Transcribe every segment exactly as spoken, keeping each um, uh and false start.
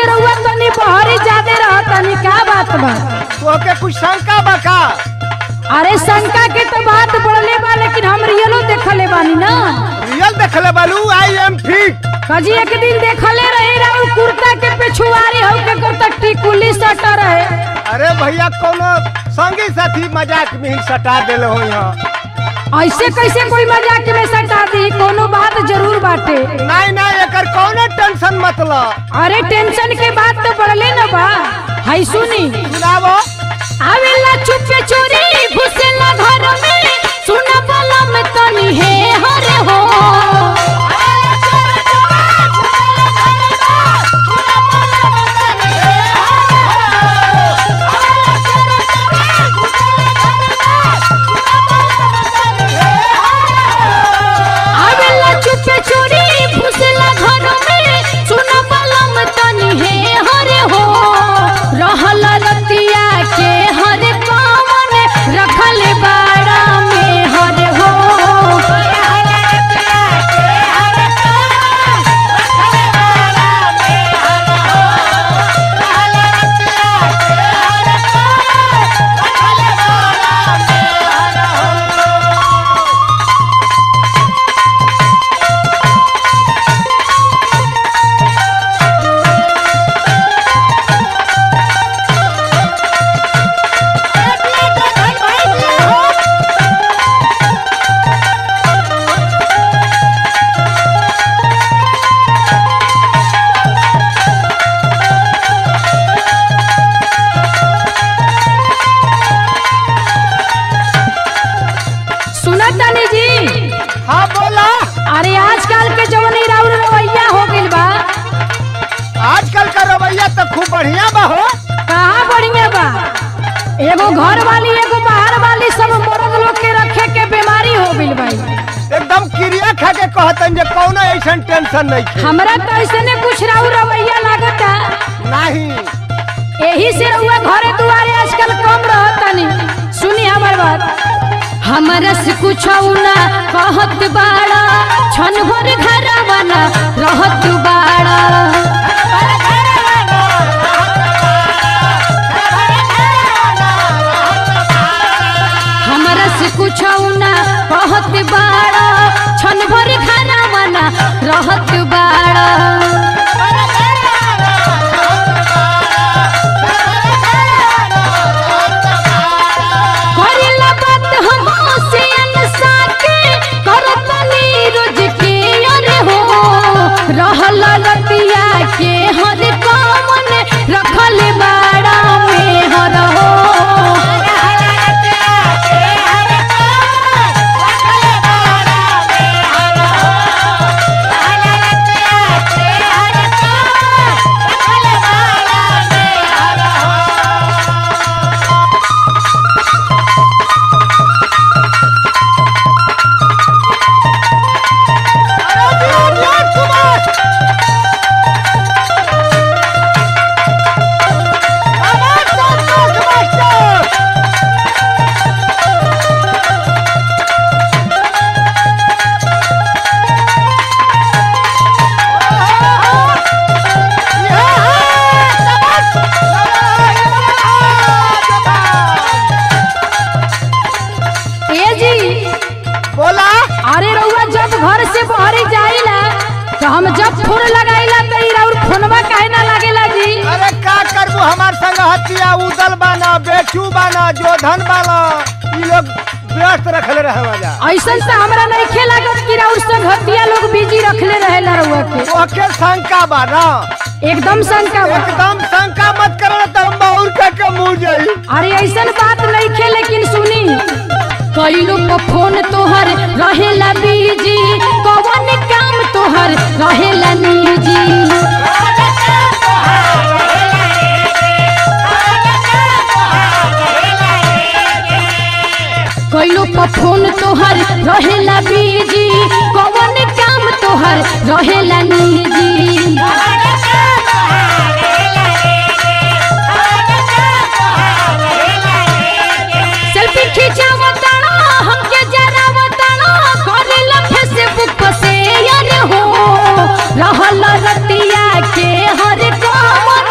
से रहुआ तनी बहरी ज्यादा रहतनी का बात बा? तो के कुछ शंका बा का? अरे शंका के तो बात बढ़ले बा, लेकिन हम रियलो देखले बानी ना। रियल देखले बालू आई एम फिट। कजी एक दिन देखले रहे राउ कुर्ता के पेछुआरी हो के कुर्ता टिकुली सटर है। अरे भैया कोनो संगी साथी मजाक में ही सटा देले हो यहाँ। ऐसे कैसे कोई मजाक में सटा दी? कोनो बात जरूर बाटे। नहीं नहीं एकर कोनो टेंशन मतलब। अरे टेंशन के बात तो बढ़ले न बा। हाय सुनी सुनावो। आवेला चुपे चोरी घुसेला घर में, सुना बोला में तनी है हरे हो। आवेला चुपे चोरी घुसेला घर में, सुना बोला में तनी है हरे हो। रहल रतिया के हरे पावन रखल बाड़ा में हरे हो। सुनतानी जी? हाँ बोला। अरे आजकल के जवानी राउर रवैया हो गइल बा। आजकल का रवैया तो खूब बढ़िया बा हो। कहाँ बढ़िया बा? एगो घर वाली एगो बाहर वाली सब मर्द लोग के रखे के बीमारी हो गइल बा। एकदम क्रिया खा के कहतन जे कोनो ऐसा टेंशन नहीं है। हमरा तो ऐसे कुछ राउर रवैया लागता नहीं। यही से रहुआ घरे दुआरे आजकल कम रहतनी। सुनी हमार बात। हमरा से कुछ ना कहत बाड़ा, छन भर घरवाना रहत बाड़ा। हमरा से कुछ ना कहत बाड़ा, छन भर घरवाना रहत बाड़ा। रहल रतिया के हर कामन रखल बाड़ा में हर हो। तो हम जब फोन लगाइला तो और फोनवा काहे ना लागेला जी? अरे का करबू हमार संग हतिया उदल बाना बेचू बाना जोधन बाना ई लोग व्यस्त रखले रहे वजा। ऐसा से हमरा नहीं खेला कि और संग हतिया लोग बिजी रखले रहेला रहुआ के। ओके शंका बाना एकदम शंका बा। एकदम शंका मत करो तो हम और का के मुंह जाई। अरे ऐसा बात नहीं खे, लेकिन सुनी कई लोग का फोन तोहर रहेला बिजी, कौन काम तोहर रहेला निजी। कई लोग का फोन तोहर रहेला बिजी, कौन काम तोहर रहेला निजी। सेल्फी खिंचावताना हमके जरावताना, करेला फेसबुक पर शेयर हो। रहल रतिया के हर काम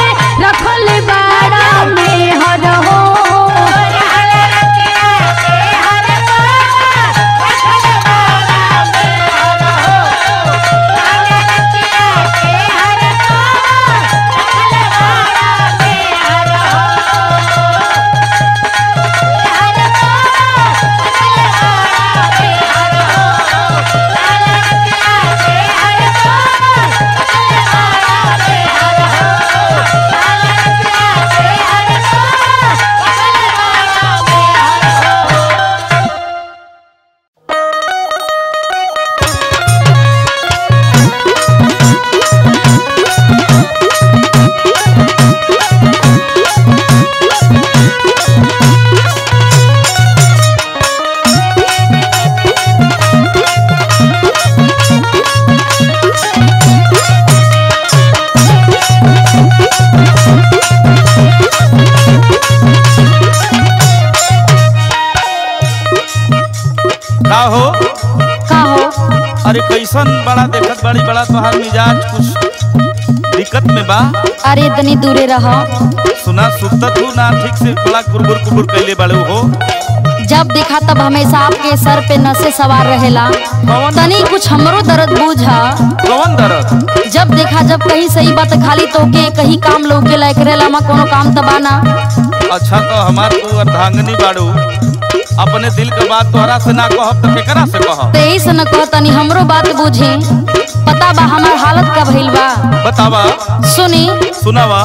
कैसन बड़ा देखत बड़ी बड़ा तोहार मिजाज कुछ दिक्कत में बा। अरे तनी दूरे रहो। सुना सुतत हूँ ना ठीक से बड़ा कुरबुर कुरबुर कैले बड़े हो। जब देखा तब हमेशा आपके सर पे नशे सवार रहेला। तनी कुछ हमरो दर्द बूझा। कौन दर्द? जब देखा जब कहीं सही बात खाली तो के कहीं काम लोगे लायक रहेला मा कोनो काम तबाना। अच्छा तो हमार तू अर्धांगनी बाड़ू, अपने दिल के बात तोहरा से ना कहब तो केकरा से कहब? तेई से न कह तनी हमरो बात बूझे। पता बा हमार हालत का भइल बा? बतावा। सुनी सुनावा।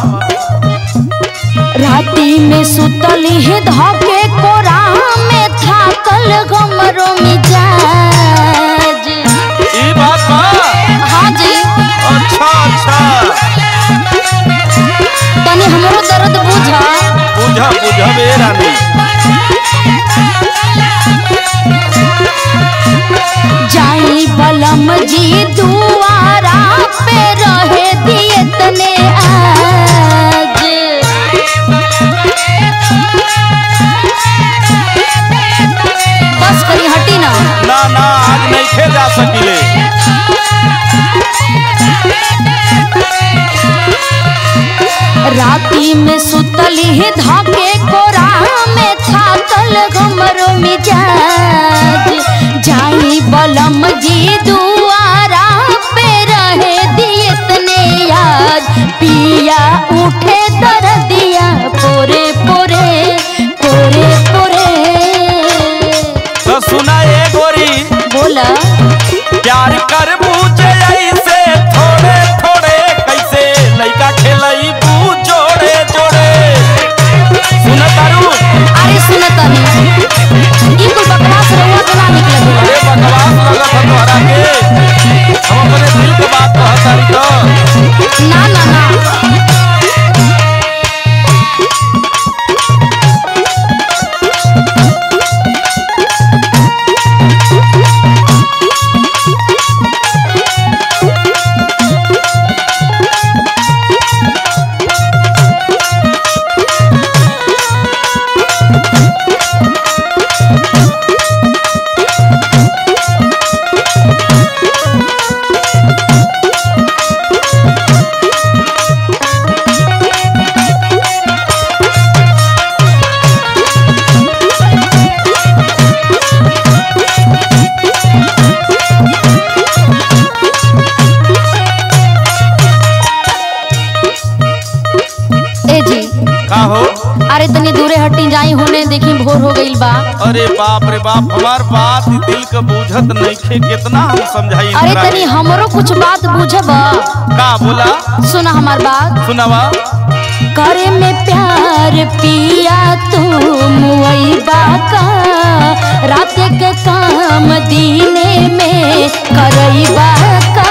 राती में सुतली है धके कोरा में थाकल गमरो मिजाज। ई बात बा? हाँ जी। अच्छा अच्छा। तनी हमरो दर्द बुझा। बुझा बुझा बे रानी। जाई बलम जी दुआरा पे रहे दिए तने आज। बस करी हटी ना। ना ना आज नहीं खे जा सकिले। राती में सुतली है धाके कोरा में थाकल गमरो मिजाज। जाई बलम जी दुआरा पे रहे दिए तने याद। पिया उठे दर्दिया पोरे पोरे पोरे पोरे। तो सुना ए गोरी। बोला। प्यार कर मुझे ऐसे थोड़े थोड़े कैसे लइका खेलई बू जोड़े जोड़े। सुना तारू? अरे सुना तानी ई कुल बकवास रहुआ के ना निकले। अरे बकवास लगत है तोहरा के। हम अपने दिल के बात कहतारी तो। ना ना ना। अरे तनी दूरे हटी जाई होने देखी भोर हो गईल बा। अरे बाप रे बाप हमार बात दिल के बूझत नइखे, कितना हम समझाई। अरे तनी हमरो कुछ बात बुझब। का बोला? सुना हमार बात। सुनावा। करे में प्यार पिया तुम वही बाका रात के काम दीने में करई बाका।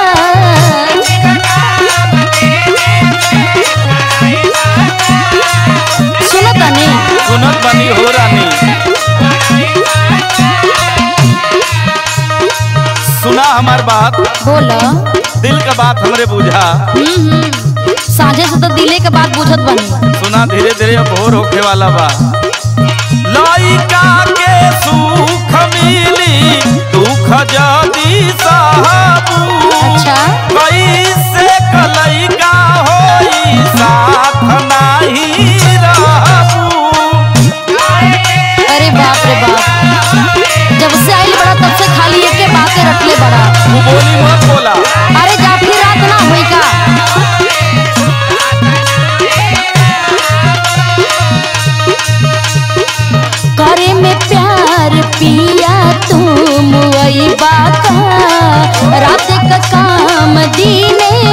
सुनत नहीं? सुनत बनी हो रानी। सुना हमार बात। बोला। दिल का बात हमरे बुझा। हम्म साझे से तो दिले के बात बुझत बनी। सुना धीरे धीरे भोर होखे वाला बा। लइका के सुख मिली दुख जदी साहबू। अच्छा। कैसे कलइका होई साथ नाही रहबू। अरे बाप रे बाप, जब से आइल बड़ा तब से खाली एक के बातें रखले बड़ा। तू बोली मत बोला। अरे जा फिर रात ना होई का। करे में प्यार पिया तुम वही बाका रात का काम दीने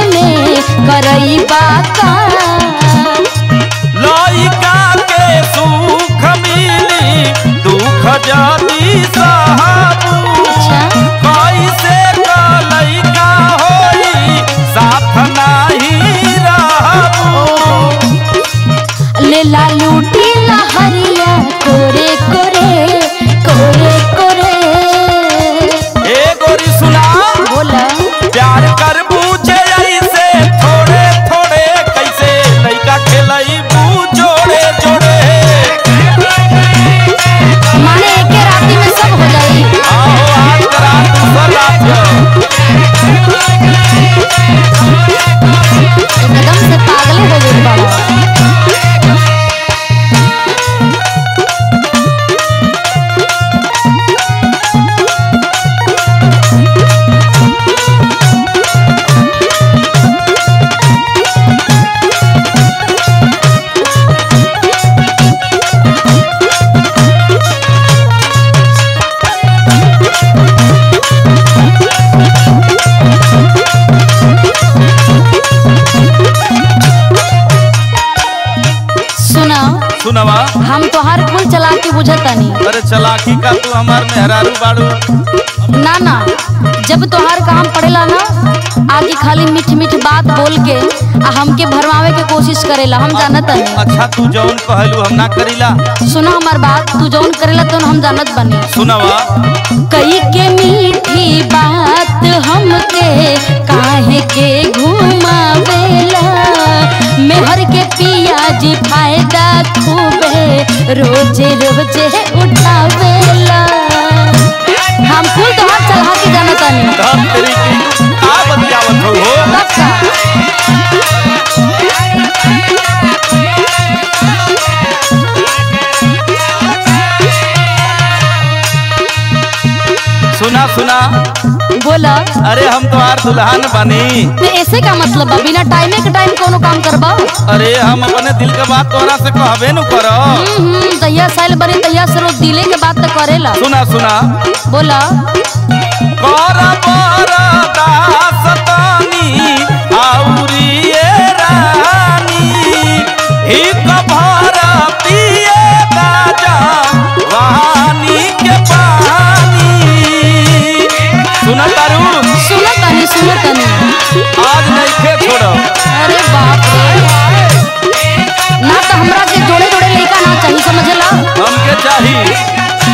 बुझतानी। अरे चलाकी का तू हमार मेहरारू बाड़ू। ना ना, जब तोहार काम पड़ेला ना आगे खाली मीठ मीठ बात बोल के आ हमके भरवावे के कोशिश करेला, हम जानत नहीं। अच्छा तू जौन कहलू हम ना करीला। सुना हमार बात, तू जौन करेला तो हम जानत बनी। सुनावा। कई के मीठी बात हमके काहे के घुमावेला, मेहर के पिया जी फायदा खूबे रोजे रोजे उठावेला। हम कुल तो हाथ चला के जाना तानी। धम तेरी की का बतियावत हो हो। सुना सुना बोला। अरे हम तो आर दुल्हन बनी। तो ऐसे का मतलब बा बिना टाइमे के टाइम कोनो काम करबा? अरे हम अपने दिल के बात तोरा से कहबे न करो। हम्म तैया साल बनी तैया से रोज दिले के बात तो करेला। सुना सुना बोला। कर बरदास तानी आउरिए रानी हिक भर पिए गाजा वानी के पानी। सुना तारू? सुना तानी सुना तानी। आज नहीं खे छोड़ो। अरे बाप रे, ना तो हमरा के जोड़े जोड़े लइका ना चाहिए, समझला? हमके चाहिए।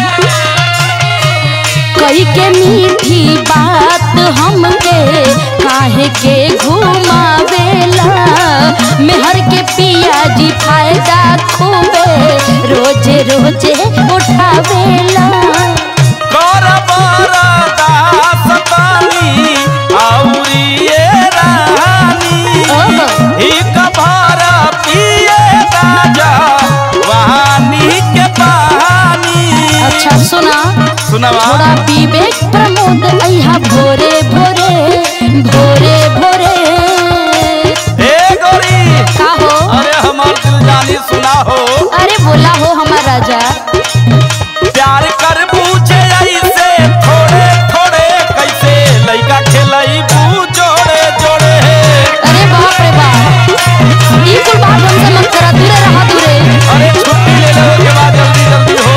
कई के मीठी बात हमके काहे के घुमावेला, मेहर के पिया जी फायदा खूबे रोजे रोजे उठावेला। कर बरदास तानी आउरिए रानी हिक भर पिए गाजा वानी के पानी। अच्छा सुना। सुनावा। थोड़ा पीबे प्रमोद अइहा भोरे भोरे भोरे भोरे। ए गोरी का हो? अरे हमार दिल जानी सुना हो। अरे बोला हो हमार राजा। प्यार कर पूछे ऐसे थोड़े थोड़े कैसे लइका खेलई बू जोड़े जोड़े। अरे बाप रे बाप, ई कुल बात हमसे मत करा, दूरे रहा दूरे। अरे छुट्टी ले लो के बाद जल्दी जल्दी हो।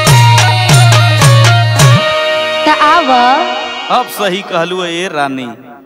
त आव। अब सही कहलू ए रानी।